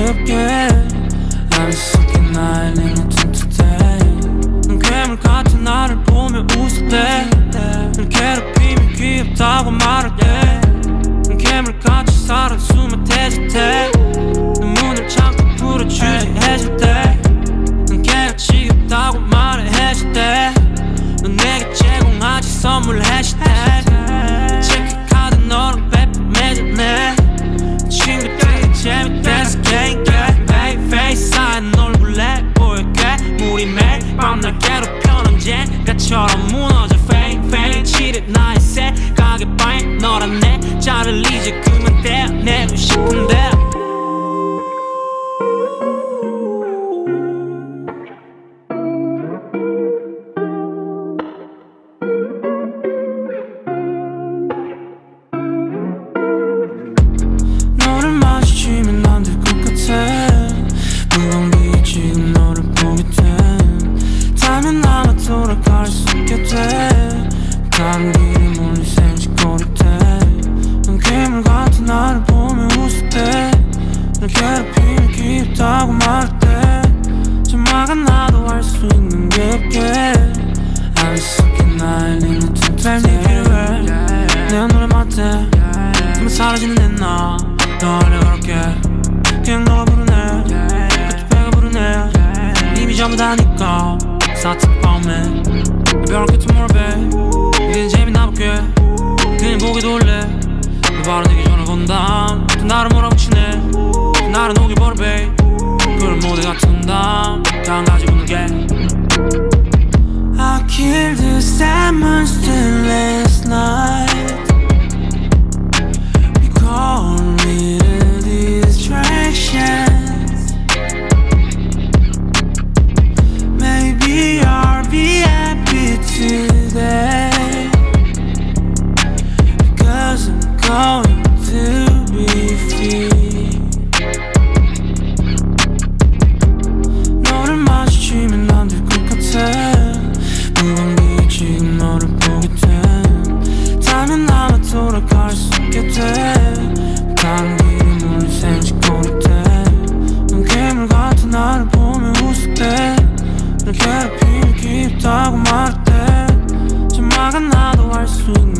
급게 안 섞인 나의 링을 튼튼해. 넌 괴물 같은 나를 보며 웃을 때 널 괴롭히면 귀엽다고 말할 때 넌 괴물같이 살아 숨을 대질 때 넌 문을 참고 풀어주지 해줄 때 넌 걔가 지겹다고 말해 해줄 때 넌 내게 제공하지 선물해줄 때 체크카드 너랑 배품해줬네. 친구들이 재밌대서 게임 베이스 쌓인 얼굴 내 보일게. 우리 매일 밤 날 괴롭혀 언젠가처럼 무너져 fake 치듯 나의 생각에 빠인 너란 내 자를 이제 그만 떼어내고 싶은데 너를 마주치면 안 될 것 같아. 무방비에 지금 너를 보게 돼. 다면 아마 돌아갈 수 있게 돼. 다른 길에 몰린 생쥐거릴 때 넌 괴물 같은 나를 보며 웃을 때 널 괴롭히면 귀엽다고 말할 때 조마간 나도 할 수 있는 게 없게 안 섞인 나의 링은 튼튼해. 네 필요해 내 노래 맞대 한번 사라지는 내 나 너 하려 그렇게 그냥 너가 부르네 그때 배가 부르네 이미 전부 다니까 사트 밤에 별 끝에 몰아 babe 이젠 재미나 볼게 그냥 고개 돌래 너 바로 내게 전화 건담 또 나를 몰아붙이네 또 나를 녹여버려 babe 그걸 모두 같은 건담 다 한 가지 웃는 게 I killed the sad monster last night. We call it distractions. Maybe I'll be happy today because I'm going to be free. 너를 마주치면 안 될 것 같아. 무방비에 지금 너를 보게 돼. 다면 아마 돌아갈 수 있게 돼. 다른 길에 몰린 생쥐거릴 때 넌 괴물 같은 나를 보며 웃을 때 널 괴롭히면 귀엽다고 말할 때 조마간 나도 할 수 있는